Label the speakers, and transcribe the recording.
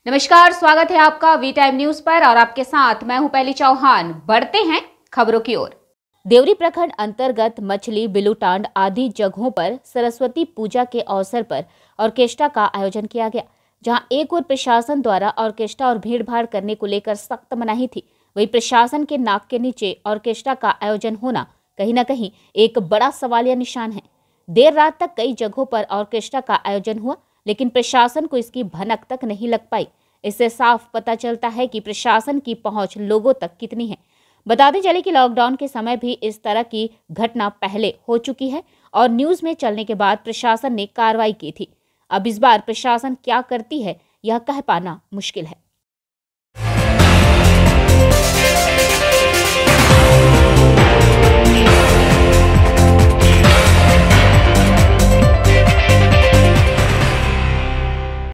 Speaker 1: नमस्कार, स्वागत है आपका वी टाइम न्यूज पर और आपके साथ मैं हूं पहली चौहान। बढ़ते हैं खबरों की ओर। देवरी प्रखंड अंतर्गत मछली, बिलूटांड आदि जगहों पर सरस्वती पूजा के अवसर पर ऑर्केस्ट्रा का आयोजन किया गया। जहां एक ओर प्रशासन द्वारा ऑर्केस्ट्रा और भीड़ भाड़ करने को लेकर सख्त मनाही थी, वहीं प्रशासन के नाक के नीचे ऑर्केस्ट्रा का आयोजन होना कहीं न कहीं एक बड़ा सवालिया निशान है। देर रात तक कई जगहों पर ऑर्केस्ट्रा का आयोजन हुआ, लेकिन प्रशासन को इसकी भनक तक नहीं लग पाई। इससे साफ पता चलता है कि प्रशासन की पहुंच लोगों तक कितनी है। बताते चले कि लॉकडाउन के समय भी इस तरह की घटना पहले हो चुकी है और न्यूज में चलने के बाद प्रशासन ने कार्रवाई की थी। अब इस बार प्रशासन क्या करती है, यह कह पाना मुश्किल है।